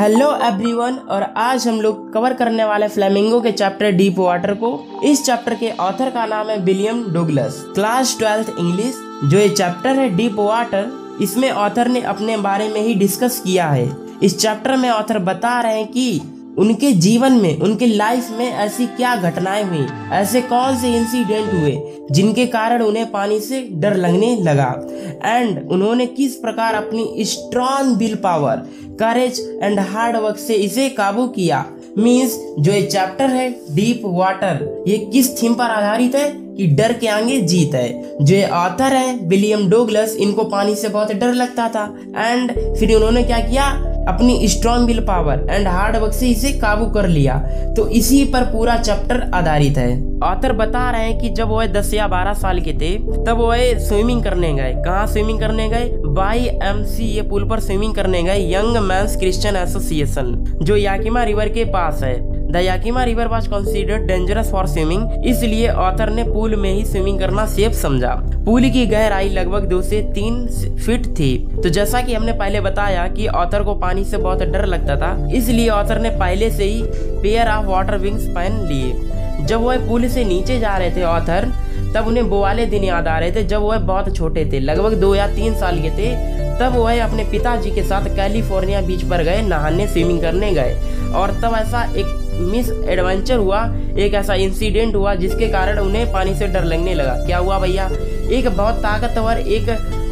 Hello everyone, और आज हम लोग कवर करने वाले फ्लेमिंगो के चैप्टर डीप वाटर को। इस चैप्टर के ऑथर का नाम है William Douglas, class 12th English. जो ये चैप्टर है डीप वाटर, इसमें ऑथर ने अपने बारे में ही डिस्कस किया है। इस चैप्टर में ऑथर बता रहे हैं कि उनके जीवन में, उनके लाइफ में ऐसी क्या घटनाएं हुई, ऐसे कौन से इंसिडेंट हुए जिनके कारण उन्हें पानी से डर लगने लगा, एंड उन्होंने किस प्रकार अपनी strong will power, courage and hard work से इसे काबू किया। मीन्स जो ये चैप्टर है डीप वाटर, ये किस थीम पर आधारित है कि डर के आगे जीत है। जो ये ऑथर है विलियम डगलस, इनको पानी से बहुत डर लगता था, एंड फिर उन्होंने क्या किया, अपनी strong will power and hard work से इसे काबू कर लिया। तो इसी पर पूरा चैप्टर आधारित है। ऑथर बता रहे हैं कि जब वो 10 या 12 साल के थे, तब वो स्विमिंग करने गए। कहाँ स्विमिंग करने गए? YMCA पुल पर स्विमिंग करने गए, यंग मैंस क्रिश्चियन एसोसिएशन, जो याकिमा रिवर के पास है। The Yakima river was considered dangerous for swimming, इसलिए ऑथर ने पूल में ही स्विमिंग करना सेफ समझा। पूल की गहराई लगभग 2 से 3 फीट थी। तो जैसा कि हमने पहले बताया कि ऑथर को पानी से बहुत डर लगता था, इसलिए ऑथर ने पहले से ही पेयर ऑफ वाटर विंग्स पहन लिए। जब वह पुल से नीचे जा रहे थे ऑथर, तब उन्हें वो वाले दिन याद आ रहे थे जब वह बहुत छोटे थे, लगभग 2 या 3 साल के थे। तब वह अपने पिताजी के साथ कैलिफोर्निया बीच पर गए, नहाने, स्विमिंग करने गए, और तब ऐसा एक मिस एडवेंचर हुआ, एक ऐसा इंसिडेंट हुआ जिसके कारण उन्हें पानी से डर लगने लगा। क्या हुआ भैया? एक बहुत ताकतवर, एक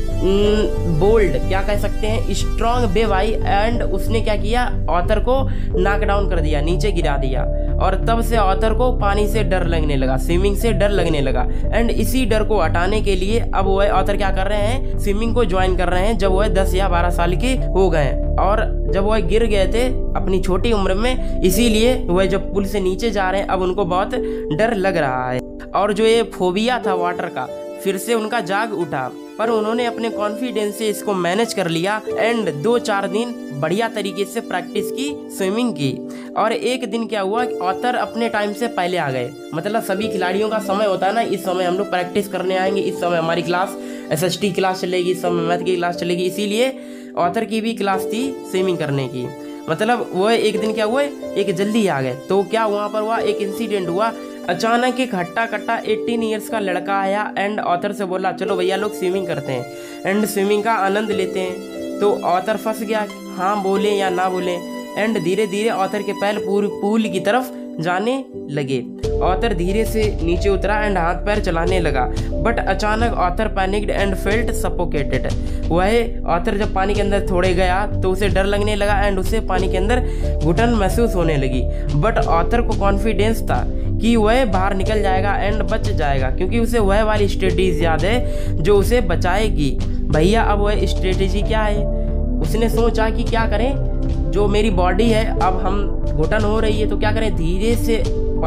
बोल्ड, क्या कह सकते हैं, स्ट्रॉन्ग वेव आई, एंड उसने क्या किया, ऑथर को नॉक डाउन कर दिया, नीचे गिरा दिया। और तब से ऑथर को पानी से डर लगने लगा, स्विमिंग से डर लगने लगा। एंड इसी डर को हटाने के लिए अब वह ऑथर क्या कर रहे हैं, स्विमिंग को ज्वाइन कर रहे हैं जब वह 10 या 12 साल के हो गए। और जब वह गिर गए थे अपनी छोटी उम्र में, इसीलिए वह जब पुल से नीचे जा रहे हैं अब उनको बहुत डर लग रहा है। और जो ये फोबिया था वाटर का, फिर से उनका जाग उठा, पर उन्होंने अपने कॉन्फिडेंस से इसको मैनेज कर लिया, एंड 2-4 दिन बढ़िया तरीके से प्रैक्टिस की, स्विमिंग की। और एक दिन क्या हुआ, ऑथर अपने टाइम से पहले आ गए। मतलब सभी खिलाड़ियों का समय होता है ना, इस समय हम लोग प्रैक्टिस करने आएंगे, इस समय हमारी क्लास SST क्लास चलेगी, इस समय मैथ की क्लास चलेगी, इसीलिए ऑथर की भी क्लास थी स्विमिंग करने की। मतलब वो एक दिन क्या हुआ, एक जल्दी आ गए। तो क्या वहाँ पर हुआ, एक इंसिडेंट हुआ। अचानक एक हट्टा कट्टा 18 ईयर्स का लड़का आया, एंड ऑथर से बोला चलो भैया लोग स्विमिंग करते हैं, एंड स्विमिंग का आनंद लेते हैं। तो ऑथर फंस गया, हाँ बोले या ना बोले। एंड धीरे धीरे ऑथर के पैर पूल की तरफ जाने लगे। ऑथर धीरे से नीचे उतरा एंड हाथ पैर चलाने लगा, बट अचानक author panicked and felt suffocated. वह ऑथर जब पानी के अंदर थोड़े गया तो उसे डर लगने लगा, एंड उसे पानी के अंदर घुटन महसूस होने लगी। बट ऑथर को कॉन्फिडेंस था कि वह बाहर निकल जाएगा एंड बच जाएगा, क्योंकि उसे वह वाली स्ट्रेटेजी याद है जो उसे बचाएगी। भैया अब वह स्ट्रेटेजी क्या है, उसने सोचा कि क्या करें, जो मेरी बॉडी है अब हम घुटन हो रही है तो क्या करें, धीरे से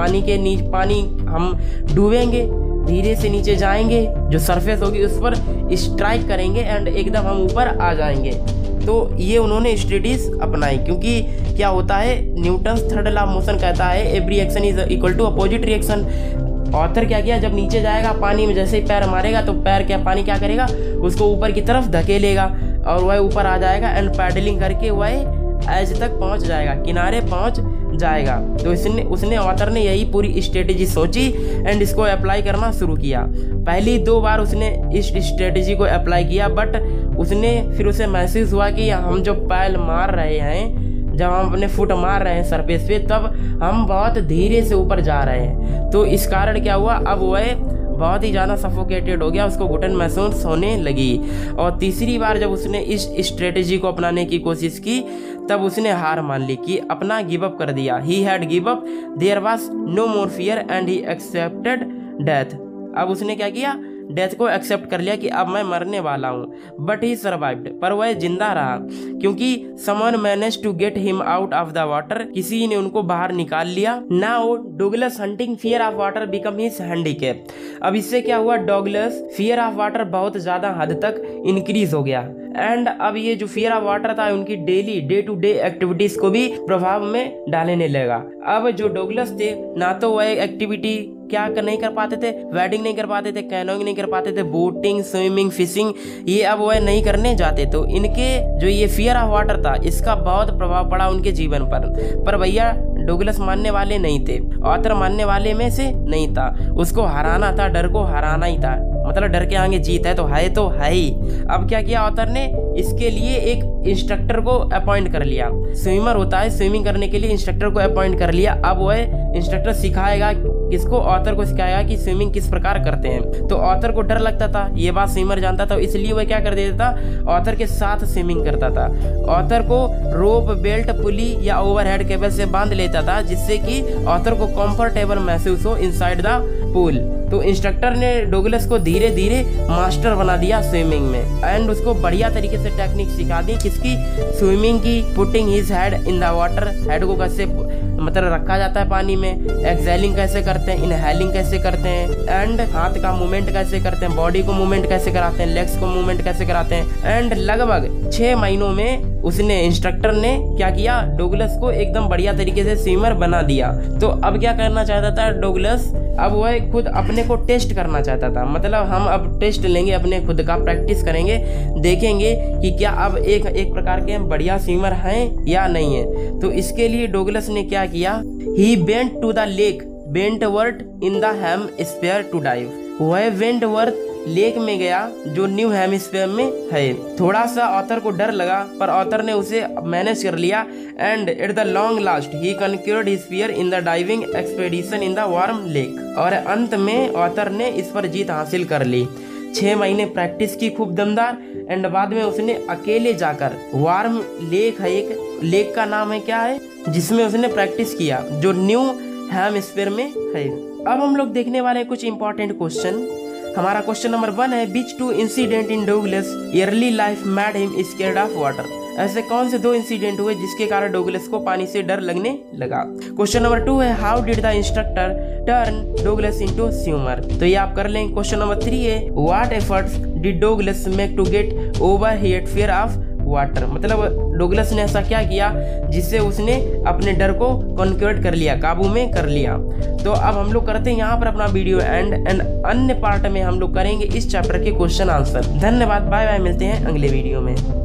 पानी हम डूबेंगे, धीरे से नीचे जाएंगे, जो सरफेस होगी उस पर स्ट्राइक करेंगे एंड एकदम हम ऊपर आ जाएंगे। तो ये उन्होंने स्ट्रेटेजीज अपनाई, क्योंकि क्या होता है, Newton's third law of motion कहता है every action is equal to opposite reaction. Author क्या किया, जब नीचे जाएगा पानी में जैसे ही पैर मारेगा तो पानी क्या करेगा, उसको ऊपर की तरफ धकेलेगा और वह ऊपर आ जाएगा, एंड पैडलिंग करके वह एज तक पहुंच जाएगा, किनारे पहुंच जाएगा। तो उसने ऑथर ने यही पूरी स्ट्रेटेजी सोची एंड इसको अप्लाई करना शुरू किया। पहली 2 बार उसने इस स्ट्रेटेजी को अप्लाई किया, बट फिर उसे महसूस हुआ कि हम जो पैर मार रहे हैं, जब हम अपने फुट मार रहे हैं सरफेस पे, तब हम बहुत धीरे से ऊपर जा रहे हैं। तो इस कारण क्या हुआ, अब वह बहुत ही ज़्यादा सफोकेटेड हो गया, उसको घुटन महसूस होने लगी। और तीसरी बार जब उसने इस स्ट्रेटेजी को अपनाने की कोशिश की, तब उसने हार मान ली, कि अपना गिव अप कर दिया। He had give up, there was no more fear and he accepted death. अब उसने क्या किया, डेथ को एक्सेप्ट कर लिया कि अब मैं मरने वाला हूँ। बट ही सर्वाइव्ड, पर वह जिंदा रहा, क्योंकि someone manage to get him out of the water, किसी ने उनको बाहर निकाल लिया। Now Douglas haunting fear of water become his handicap. अब इससे क्या हुआ, डगलस फियर ऑफ वाटर बहुत ज्यादा हद तक इंक्रीज हो गया, एंड अब ये जो फियर ऑफ वाटर था उनकी daily day to day activities को भी प्रभाव में डालने लगा। अब जो डगलस थे, ना तो वह एक्टिविटी क्या नहीं कर पाते थे, वेडिंग नहीं कर पाते थे, कैनोइंग नहीं कर पाते थे, बोटिंग, स्विमिंग, फिशिंग, ये अब वह नहीं करने जाते। तो इनके जो ये फियर ऑफ वाटर था इसका बहुत प्रभाव पड़ा उनके जीवन पर भैया डुगलस मानने वाले नहीं थे, ऑथर मानने वाले में से नहीं था। उसको हराना था, डर को हराना ही था, मतलब डर के आगे जीत है तो है ही। अब क्या किया ऑथर ने, इसके लिए एक इंस्ट्रक्टर को अपॉइंट कर लिया। स्विमर होता है, स्विमिंग करने के लिए इंस्ट्रक्टर को अपॉइंट कर लिया। अब वह इंस्ट्रक्टर सिखाएगा किसको, ऑथर को सिखाएगा कि स्विमिंग किस प्रकार करते हैं। तो ऑथर को डर लगता था, ये बात स्विमर जानता था, इसलिए वह क्या कर देता था, ऑथर के साथ स्विमिंग करता था। ऑथर को रोप, बेल्ट, पुली या ओवरहेड केबल से बांध लेता था, जिससे कि ऑथर को कंफर्टेबल महसूस हो इनसाइड द पूल। तो इंस्ट्रक्टर ने डुगलस को धीरे धीरे मास्टर बना दिया स्विमिंग में, एंड उसको बढ़िया तरीके से टेक्निक सिखा दी किसकी, स्विमिंग की। Putting his head in the water, head को कैसे मतलब रखा जाता है पानी में, एक्सेलिंग कैसे करते हैं, इनहेलिंग कैसे करते हैं, एंड हाथ का मूवमेंट कैसे करते हैं, बॉडी को मूवमेंट कैसे कराते हैं, लेग्स को मूवमेंट कैसे कराते हैं। एंड लगभग 6 महीनों में उसने, इंस्ट्रक्टर ने क्या किया, डुगलस को एकदम बढ़िया तरीके से स्विमर बना दिया। तो अब क्या करना चाहता था डुगलस, अब वह खुद अपने को टेस्ट करना चाहता था, मतलब हम अब टेस्ट लेंगे अपने खुद का, प्रैक्टिस करेंगे, देखेंगे कि क्या अब एक प्रकार के हम बढ़िया स्विमर हैं या नहीं है। तो इसके लिए डुगलस ने क्या किया, he went to the lake Wentworth in the hemisphere to dive. वह वेंटवर्थ लेक में गया जो न्यू हेमिस्फीयर में है। थोड़ा सा ऑथर को डर लगा, पर ऑथर ने उसे मैनेज कर लिया, and at the long last he conquered his fear in the diving expedition in the warm lake. और अंत में ऑथर ने इस पर जीत हासिल कर ली। 6 महीने प्रैक्टिस की खूब दमदार, एंड बाद में उसने अकेले जाकर, वार्म लेक है एक, लेक का नाम है क्या है, जिसमें उसने प्रैक्टिस किया, जो न्यू हेमिस्फीयर में है। अब हम लोग देखने वाले हैं कुछ इंपॉर्टेंट क्वेश्चन। हमारा क्वेश्चन नंबर 1 है, which 2 incident in Douglas early life made him scared of water. ऐसे कौन से 2 इंसिडेंट हुए जिसके कारण डुगलस को पानी से डर लगने लगा। क्वेश्चन नंबर 2 है, how did the instructor turn Douglas into swimmer. तो ये आप कर लेंगे। क्वेश्चन नंबर 3 है, what efforts did Douglas make to get over his fear of water. मतलब डुगलस ने ऐसा क्या किया जिससे उसने अपने डर को कॉन्क्यूर कर लिया, काबू में कर लिया। तो अब हम लोग करते हैं यहाँ पर अपना वीडियो एंड अन्य पार्ट में हम लोग करेंगे इस चैप्टर के क्वेश्चन आंसर। धन्यवाद, बाय बाय, मिलते हैं अगले वीडियो में।